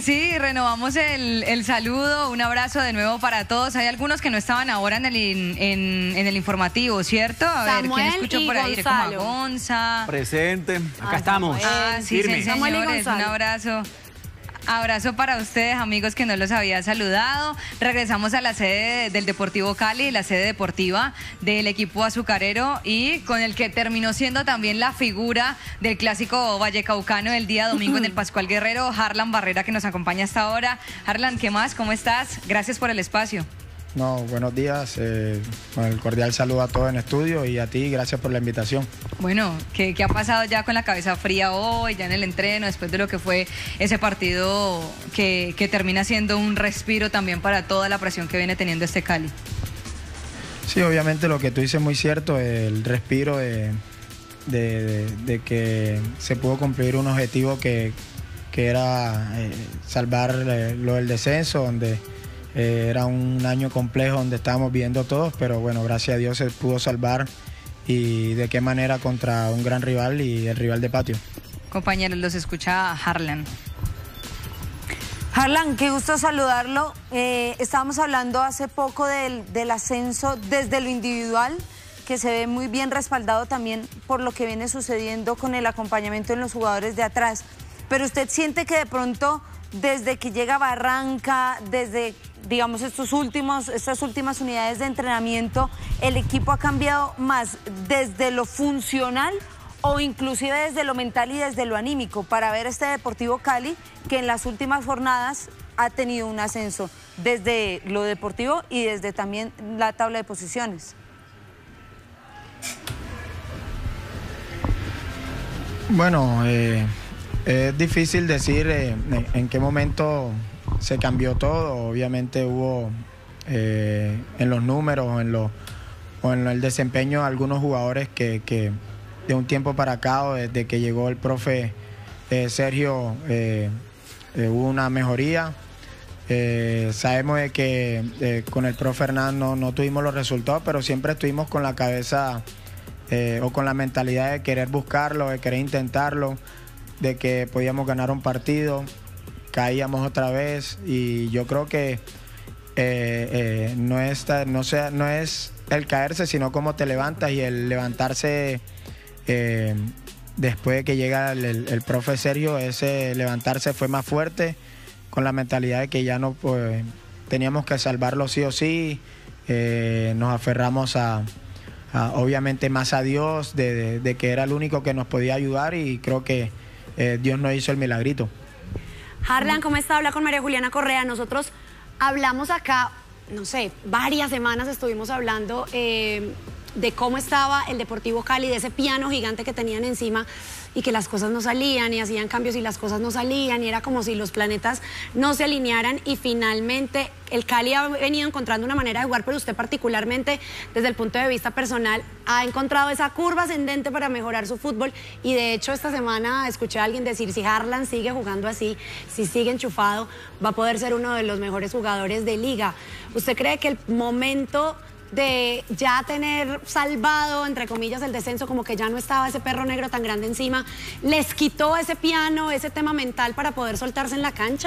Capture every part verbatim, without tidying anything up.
sí, renovamos el, el saludo, un abrazo de nuevo para todos. Hay algunos que no estaban ahora en el, in, en, en el informativo, ¿cierto? A Samuel ver, ¿quién escuchó por ahí? Como a Gonzalo. Gonza. Presente, acá Ah, estamos. Ah, sí, Firme. sí, Samuel y señores, un Gonzalo. abrazo. Abrazo para ustedes, amigos, que no los había saludado. Regresamos a la sede del Deportivo Cali, la sede deportiva del equipo azucarero y con el que terminó siendo también la figura del clásico vallecaucano del día domingo en el Pascual Guerrero, Harlan Barrera, que nos acompaña hasta ahora. Harlan, ¿qué más? ¿Cómo estás? Gracias por el espacio. No, buenos días. Eh, con el cordial saludo a todos en estudio y a ti, gracias por la invitación. Bueno, ¿qué, ¿qué ha pasado ya con la cabeza fría hoy, ya en el entreno, después de lo que fue ese partido que, que termina siendo un respiro también para toda la presión que viene teniendo este Cali? Sí, obviamente lo que tú dices es muy cierto, el respiro de, de, de, de que se pudo cumplir un objetivo que, que era eh, salvar eh, lo del descenso, donde eh, era un año complejo donde estábamos viendo todos, pero bueno, gracias a Dios se pudo salvar y de qué manera contra un gran rival y el rival de patio. Compañeros, los escucha Harlan. Harlan, qué gusto saludarlo. Eh, estábamos hablando hace poco del, del ascenso desde lo individual, que se ve muy bien respaldado también por lo que viene sucediendo con el acompañamiento en los jugadores de atrás. Pero usted siente que de pronto, desde que llega Barranca, desde, digamos, estos últimos, estas últimas unidades de entrenamiento, el equipo ha cambiado más desde lo funcional o inclusive desde lo mental y desde lo anímico para ver este Deportivo Cali que en las últimas jornadas ha tenido un ascenso desde lo deportivo y desde también la tabla de posiciones? Bueno, eh, es difícil decir eh, en, en qué momento se cambió todo. Obviamente hubo eh, en los números en lo, o en el desempeño algunos jugadores que, que de un tiempo para acá, o desde que llegó el profe eh, Sergio, eh, eh, hubo una mejoría. Eh, sabemos de que eh, con el profe Hernán no, no tuvimos los resultados, pero siempre estuvimos con la cabeza eh, o con la mentalidad de querer buscarlo, de querer intentarlo, de que podíamos ganar un partido, caíamos otra vez y yo creo que eh, eh, no, es, no, sea, no es el caerse, sino cómo te levantas, y el levantarse eh, después de que llega el, el, el profe Sergio, ese levantarse fue más fuerte, con la mentalidad de que ya no pues, teníamos que salvarlo sí o sí. Eh, nos aferramos a, a obviamente más a Dios, de, de, de que era el único que nos podía ayudar, y creo que eh, Dios nos hizo el milagrito. Harlan, ¿cómo está? Habla con María Juliana Correa. Nosotros hablamos acá, no sé, varias semanas estuvimos hablando eh, de cómo estaba el Deportivo Cali, de ese piano gigante que tenían encima y que las cosas no salían y hacían cambios y las cosas no salían y era como si los planetas no se alinearan, y finalmente el Cali ha venido encontrando una manera de jugar, pero usted particularmente desde el punto de vista personal ha encontrado esa curva ascendente para mejorar su fútbol, y de hecho esta semana escuché a alguien decir, si Harlan sigue jugando así, si sigue enchufado, va a poder ser uno de los mejores jugadores de liga. ¿Usted cree que el momento de ya tener salvado, entre comillas, el descenso, como que ya no estaba ese perro negro tan grande encima, les quitó ese piano, ese tema mental para poder soltarse en la cancha?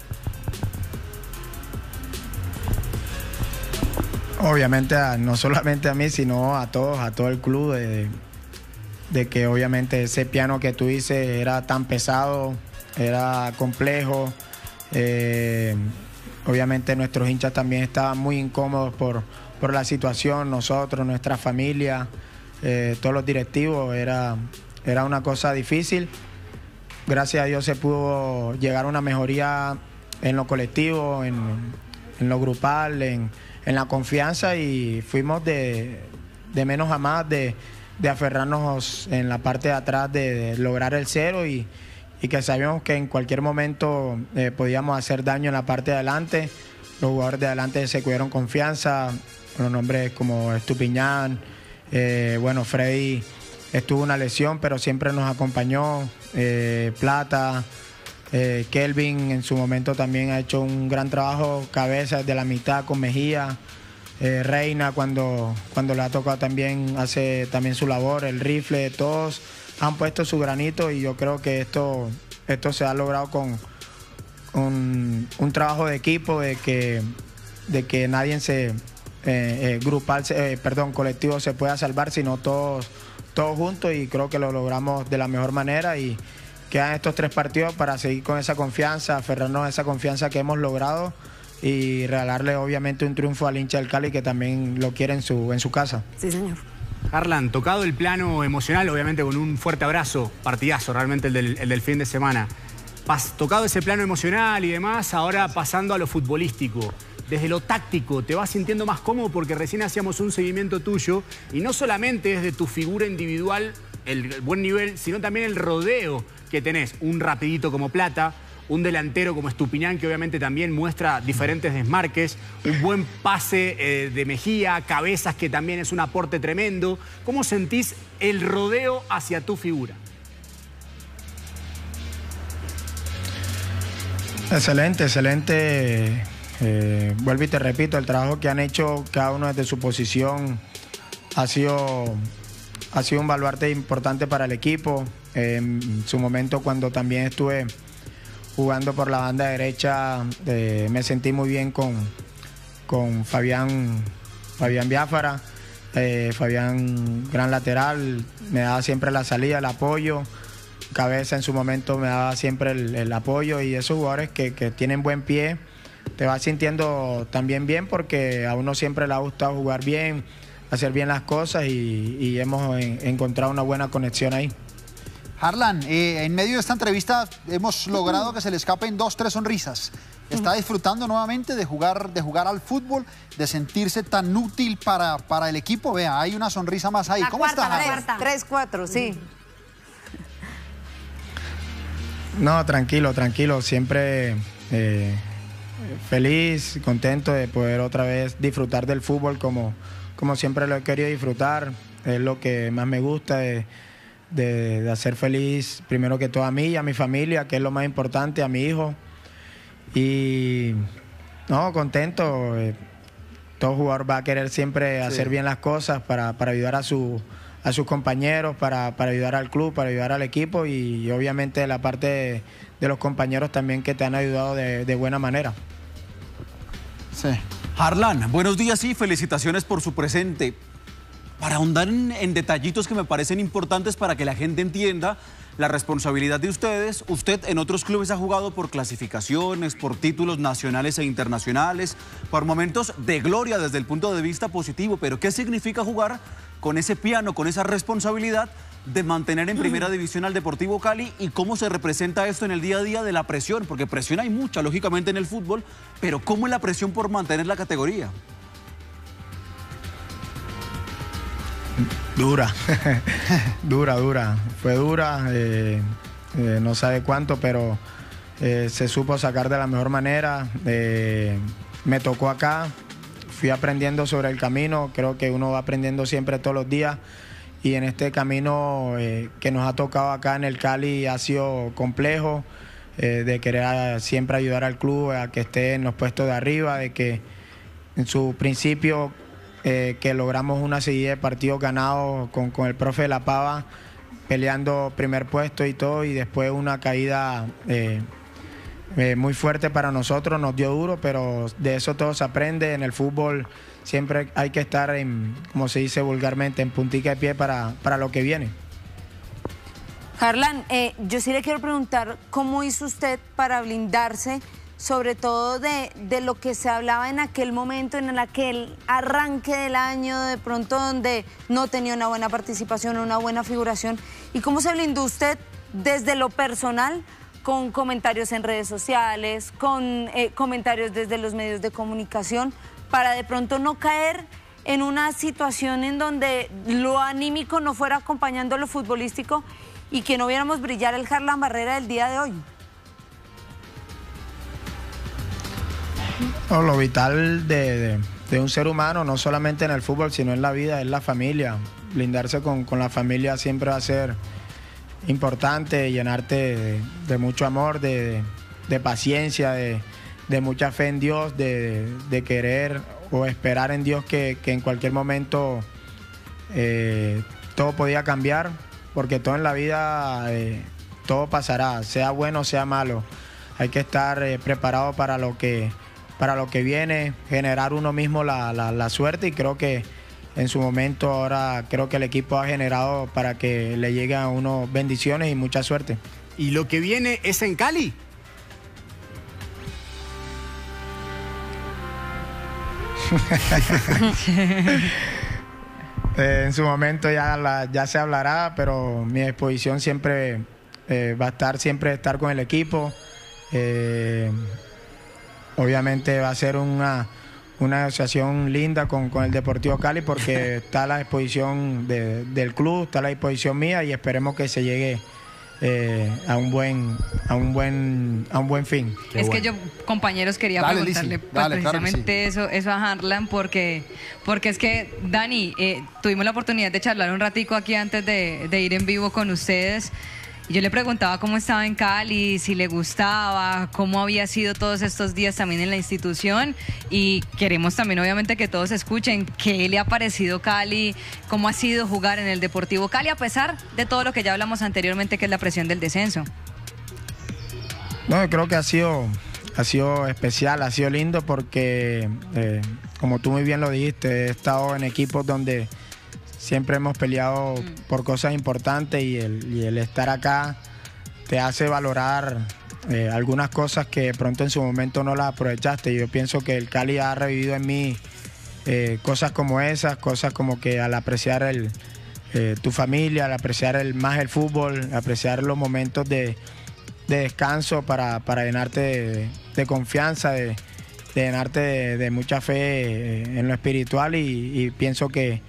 Obviamente, a, no solamente a mí, sino a todos, a todo el club, de, de que obviamente ese piano que tú dices era tan pesado, era complejo. Eh, obviamente nuestros hinchas también estaban muy incómodos por, por la situación, nosotros, nuestra familia, eh, todos los directivos, era, era una cosa difícil. Gracias a Dios se pudo llegar a una mejoría en lo colectivo, en, en lo grupal, en, en la confianza, y fuimos de, de menos a más, de, de aferrarnos en la parte de atrás, de, de lograr el cero, y, y que sabíamos que en cualquier momento eh, podíamos hacer daño en la parte de adelante. Los jugadores de adelante se cubrieron confianza, los nombres como Estupiñán, eh, bueno, Freddy estuvo una lesión, pero siempre nos acompañó, eh, Plata, eh, Kelvin en su momento también ha hecho un gran trabajo, Cabeza desde la mitad con Mejía, eh, Reina cuando, cuando le ha tocado también hace también su labor, el Rifle, todos han puesto su granito, y yo creo que esto, esto se ha logrado con, un, un trabajo de equipo, de que, de que nadie se, eh, eh, grupal, eh, perdón, colectivo se pueda salvar, sino todos, todos juntos, y creo que lo logramos de la mejor manera, y quedan estos tres partidos para seguir con esa confianza, aferrarnos a esa confianza que hemos logrado y regalarle obviamente un triunfo al hincha del Cali, que también lo quiere en su, en su casa. Sí, señor. Harlan, tocado el plano emocional, obviamente con un fuerte abrazo, partidazo realmente el del, el del fin de semana. Pas, tocado ese plano emocional y demás, ahora pasando a lo futbolístico. Desde lo táctico, ¿te vas sintiendo más cómodo? Porque recién hacíamos un seguimiento tuyo y no solamente es de tu figura individual, el buen nivel, sino también el rodeo que tenés. Un rapidito como Plata, un delantero como Estupiñán, que obviamente también muestra diferentes desmarques, un buen pase eh, de Mejía, Cabezas, que también es un aporte tremendo. ¿Cómo sentís el rodeo hacia tu figura? Excelente, excelente. Eh, vuelvo y te repito, el trabajo que han hecho cada uno desde su posición ha sido, ha sido un baluarte importante para el equipo. Eh, en su momento, cuando también estuve jugando por la banda derecha, eh, me sentí muy bien con, con Fabián, Fabián Biafara. Eh, Fabián, gran lateral, me daba siempre la salida, el apoyo. Cabeza en su momento me daba siempre el, el apoyo, y esos jugadores que, que tienen buen pie, te vas sintiendo también bien, porque a uno siempre le ha gustado jugar bien, hacer bien las cosas, y, y hemos en, encontrado una buena conexión ahí. Harlan, eh, en medio de esta entrevista hemos logrado que se le escapen dos, tres sonrisas. ¿Está disfrutando nuevamente de jugar, de jugar al fútbol, de sentirse tan útil para, para el equipo? Vea, hay una sonrisa más ahí. La ¿Cómo cuarta, está, la Harlan? cuarta. Tres, cuatro, sí. No, tranquilo, tranquilo. Siempre eh, feliz, contento de poder otra vez disfrutar del fútbol como, como siempre lo he querido disfrutar. Es lo que más me gusta, de, de, de hacer feliz primero que todo a mí y a mi familia, que es lo más importante, a mi hijo. Y no, contento. Eh, todo jugador va a querer siempre hacer sí. bien las cosas para, para ayudar a, su, a sus compañeros, para, para ayudar al club, para ayudar al equipo, y, y obviamente la parte de, de los compañeros también, que te han ayudado de, de buena manera. Sí. Harlan, buenos días y felicitaciones por su presente. Para ahondar en, en detallitos que me parecen importantes para que la gente entienda la responsabilidad de ustedes, usted en otros clubes ha jugado por clasificaciones, por títulos nacionales e internacionales, por momentos de gloria desde el punto de vista positivo, pero ¿qué significa jugar con ese piano, con esa responsabilidad de mantener en primera división al Deportivo Cali, y cómo se representa esto en el día a día de la presión? Porque presión hay mucha, lógicamente, en el fútbol, pero ¿cómo es la presión por mantener la categoría? Dura, dura, dura. Fue dura, eh, eh, no sabe cuánto, pero eh, se supo sacar de la mejor manera. Eh, me tocó acá, fui aprendiendo sobre el camino. Creo que uno va aprendiendo siempre todos los días, y en este camino eh, que nos ha tocado acá en el Cali ha sido complejo, eh, de querer siempre ayudar al club a que esté en los puestos de arriba, de que en su principio... Eh, que logramos una serie de partidos ganados con, con el profe de La Pava, peleando primer puesto y todo, y después una caída eh, eh, muy fuerte para nosotros, nos dio duro, pero de eso todo se aprende. En el fútbol siempre hay que estar, en, como se dice vulgarmente, en puntica de pie para, para lo que viene. Harlan, eh, yo sí le quiero preguntar cómo hizo usted para blindarse, sobre todo de, de lo que se hablaba en aquel momento, en aquel arranque del año, de pronto donde no tenía una buena participación, una buena figuración, y cómo se blindó usted desde lo personal, con comentarios en redes sociales, con eh, comentarios desde los medios de comunicación, para de pronto no caer en una situación en donde lo anímico no fuera acompañando lo futbolístico, y que no viéramos brillar el Harlan Barrera del día de hoy. No, lo vital de, de, de un ser humano, no solamente en el fútbol, sino en la vida, es la familia. Blindarse con, con la familia siempre va a ser importante, llenarte de, de mucho amor, de, de paciencia, de, de mucha fe en Dios, de, de querer o esperar en Dios que, que en cualquier momento eh, todo podía cambiar, porque todo en la vida, eh, todo pasará, sea bueno o sea malo. hay que estar eh, preparado para lo que, para lo que viene, generar uno mismo la, la, la suerte, y creo que en su momento ahora creo que el equipo ha generado para que le lleguen a uno bendiciones y mucha suerte. ¿Y lo que viene es en Cali? eh, en su momento ya, la, ya se hablará, pero mi disposición siempre eh, va a estar siempre estar con el equipo. Eh, obviamente va a ser una, una asociación linda con, con el Deportivo Cali, porque está a la disposición de, del club, está a la disposición mía, y esperemos que se llegue Eh, a un buen a un buen a un buen fin. Qué es bueno. Que yo, compañeros, quería dale, preguntarle pues, dale, precisamente claro sí. eso eso a Harlan, porque porque es que Dani, eh, tuvimos la oportunidad de charlar un ratico aquí antes de, de ir en vivo con ustedes. Yo le preguntaba cómo estaba en Cali, si le gustaba, cómo había sido todos estos días también en la institución, y queremos también obviamente que todos escuchen qué le ha parecido Cali, cómo ha sido jugar en el Deportivo Cali a pesar de todo lo que ya hablamos anteriormente, que es la presión del descenso. No, creo que ha sido, ha sido especial, ha sido lindo porque, eh, como tú muy bien lo dijiste, he estado en equipos donde siempre hemos peleado mm. por cosas importantes, y el, y el estar acá te hace valorar eh, algunas cosas que pronto en su momento no las aprovechaste. Yo pienso que el Cali ha revivido en mí eh, cosas como esas, cosas como que al apreciar el, eh, tu familia, al apreciar el, más el fútbol, apreciar los momentos de, de descanso para, para llenarte de, de confianza, de, de llenarte de, de mucha fe eh, en lo espiritual, y, y pienso que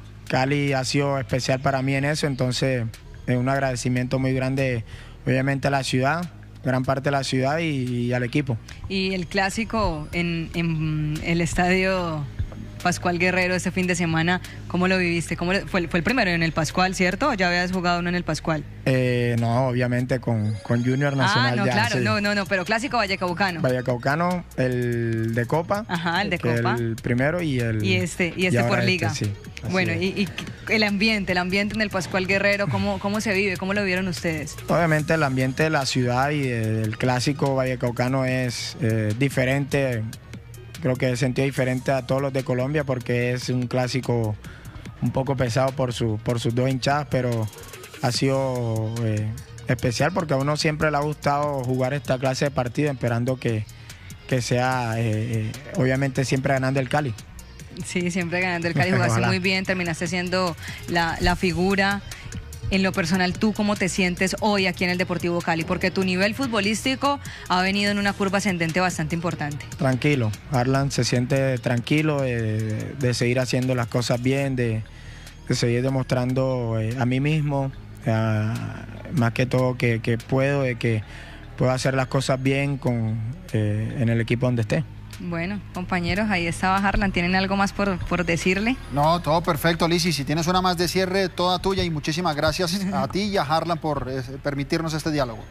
Cali ha sido especial para mí en eso. Entonces es un agradecimiento muy grande obviamente a la ciudad, gran parte de la ciudad, y, y al equipo. Y el clásico en, en el estadio Pascual Guerrero este fin de semana, ¿cómo lo viviste? ¿Cómo le, fue, fue el primero en el Pascual, ¿cierto? ¿O ya habías jugado uno en el Pascual? Eh, no, obviamente con, con Junior Nacional. Ah, no, ya, claro, sí. no, no, no, pero clásico Vallecaucano. Vallecaucano, el de Copa. Ajá, el de Copa. El primero y el... Y este, y este y por este, Liga. Sí, bueno, y, y el ambiente, el ambiente en el Pascual Guerrero, ¿cómo, cómo se vive? ¿Cómo lo vieron ustedes? Obviamente el ambiente de la ciudad y el clásico Vallecaucano es eh, diferente. Creo que he sentido diferente a todos los de Colombia, porque es un clásico un poco pesado por, su, por sus dos hinchadas, pero ha sido eh, especial porque a uno siempre le ha gustado jugar esta clase de partido, esperando que, que sea, eh, eh, obviamente, siempre ganando el Cali. Sí, siempre ganando el Cali, jugaste muy bien, terminaste siendo la, la figura. En lo personal, ¿tú cómo te sientes hoy aquí en el Deportivo Cali? Porque tu nivel futbolístico ha venido en una curva ascendente bastante importante. Tranquilo, Harlan se siente tranquilo de, de seguir haciendo las cosas bien, de, de seguir demostrando eh, a mí mismo, eh, más que todo que, que puedo, de que puedo hacer las cosas bien con, eh, en el equipo donde esté. Bueno, compañeros, ahí estaba Harlan. ¿Tienen algo más por, por decirle? No, todo perfecto, Lizzy. Si tienes una más de cierre, toda tuya, y muchísimas gracias a ti y a Harlan por eh, permitirnos este diálogo.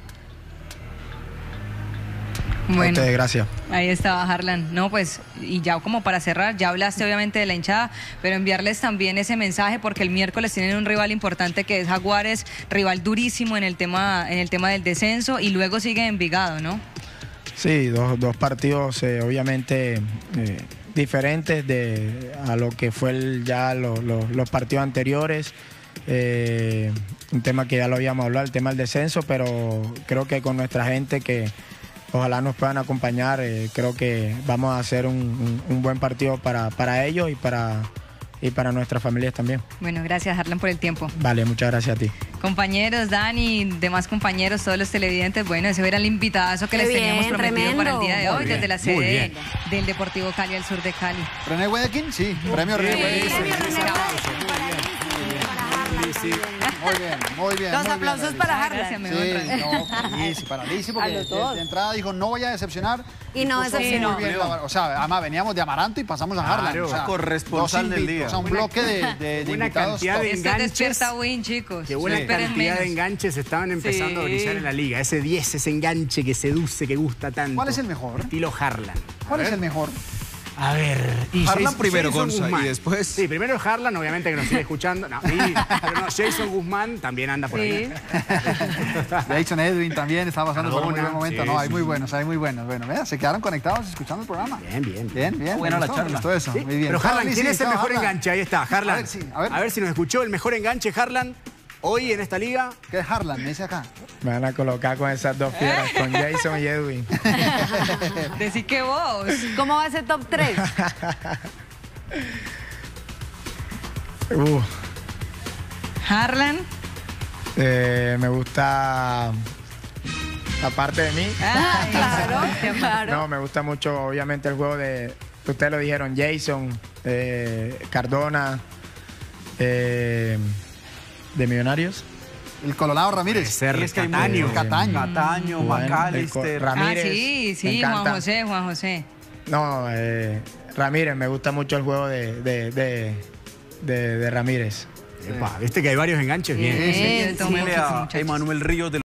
Bueno, a ustedes, gracias. Ahí estaba Harlan. No, pues, y ya como para cerrar, ya hablaste obviamente de la hinchada, pero enviarles también ese mensaje, porque el miércoles tienen un rival importante que es Jaguares, rival durísimo en el tema, en el tema del descenso, y luego sigue Envigado, ¿no? Sí, dos, dos partidos eh, obviamente eh, diferentes de, a lo que fue el, ya lo, lo, los partidos anteriores. Eh, un tema que ya lo habíamos hablado, el tema del descenso, pero creo que con nuestra gente que ojalá nos puedan acompañar, eh, creo que vamos a hacer un, un, un buen partido para, para ellos y para, y para nuestras familias también. Bueno, gracias, Harlan, por el tiempo. Vale, muchas gracias a ti. Compañeros, Dani, demás compañeros, todos los televidentes, bueno, ese era el invitadazo que Qué les bien, teníamos prometido tremendo. Para el día de hoy, bien, desde la sede del Deportivo Cali al sur de Cali. ¿René Wedekin? Sí, premio René Wedekin. Sí, muy bien, muy bien. Los muy aplausos bien, para Harlan. Sí, no, para Lizzy, para Lizzy, porque de, de entrada dijo, no voy a decepcionar. Y no decepcionó. Muy bien, o sea, además veníamos de Amaranto y pasamos a Harlan. Claro, o sea, corresponsal del día. O sea, un Buena, bloque de, de, de buena invitados. cantidad de Esto enganches. despierta win, chicos. Qué buena Sí. cantidad menos. de enganches estaban empezando Sí. a brillar en la liga. Ese diez, ese enganche que seduce, que gusta tanto. ¿Cuál es el mejor? Estilo Harlan. ¿Cuál es el mejor? A ver. Y Harlan Jason- primero, Jason Gonza, Guzmán. y después- Sí, primero Harlan, obviamente que nos sigue escuchando. No, y- pero no, Jason Guzmán también anda por ahí. Jason Edwin también está pasando por un muy Cardona, buen momento. sí, no, hay sí. muy buenos, hay muy buenos. Bueno, vea, se quedaron conectados escuchando el programa. Bien, bien. Bien, bien. Buena me la gustó, charla. me gustó eso. Sí, Muy bien. Pero Harlan, sí, ¿quién es el estaba mejor Harlan. enganche? Ahí está, Harlan. A ver, sí, a ver. a ver si nos escuchó el mejor enganche, Harlan, hoy en esta liga. ¿Qué es Harlan? Me dice acá. Me van a colocar con esas dos fieras, con Jason y Edwin. Decí que vos. ¿Cómo va ese top tres? Uh, Harlan. eh, me gusta, aparte de mí, Ay, Claro, claro. no, me gusta mucho, obviamente, el juego de, ustedes lo dijeron, Jason, eh, Cardona, eh, de Millonarios. El Colorado Ramírez. Ser Y es que hay Cataño. muchos. Cataño. Cataño, Bueno, McAllister. el co- Ramírez, ah, sí, me sí, Juan encanta. José, Juan José. No, eh, Ramírez, me gusta mucho el juego de, de, de, de, de Ramírez. Epa, viste que hay varios enganches bien. Sí, sí, tomó Dile muchísimo, a muchachos. Emanuel Ríos de